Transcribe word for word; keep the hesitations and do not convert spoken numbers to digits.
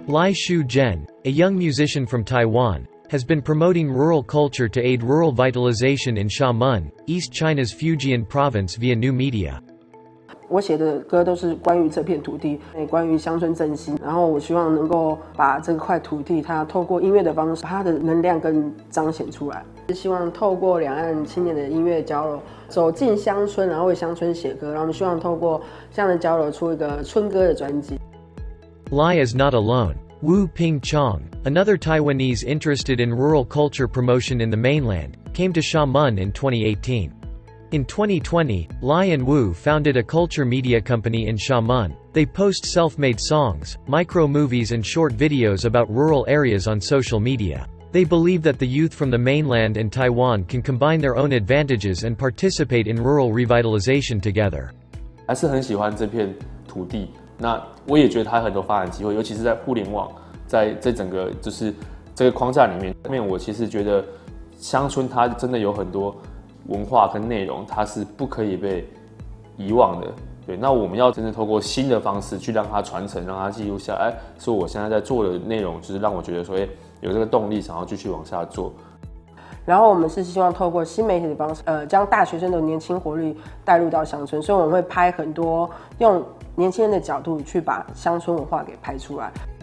Lai Shu-zhen, a young musician from Taiwan, has been promoting rural culture to aid rural vitalization in Xiamen, East China's Fujian province via new media. 我写的歌都是关于这片土地，关于乡村振兴。然后我希望能够把这块土地，它透过音乐的方式，把它的能量更彰显出来。希望透过两岸青年的音乐交流，走进乡村，然后为乡村写歌。然后我们希望透过这样的交流，出一个村歌的专辑。 Lai is not alone. Wu Ping-chong, another Taiwanese interested in rural culture promotion in the mainland, came to Xiamen in twenty eighteen. In twenty twenty, Lai and Wu founded a culture media company in Xiamen. They post self-made songs, micro-movies and short videos about rural areas on social media. They believe that the youth from the mainland and Taiwan can combine their own advantages and participate in rural revitalization together. 还是很喜欢这片土地，那我也觉得它有很多发展机会，尤其是在互联网，在这整个就是这个框架里面，面我其实觉得乡村它真的有很多文化跟内容，它是不可以被遗忘的。对，那我们要真的透过新的方式去让它传承，让它记录下来。所以我现在在做的内容，就是让我觉得说，哎，有这个动力，想要继续往下做。 然后我们是希望透过新媒体的方式，呃，将大学生的年轻活力带入到乡村，所以我们会拍很多用年轻人的角度去把乡村文化给拍出来。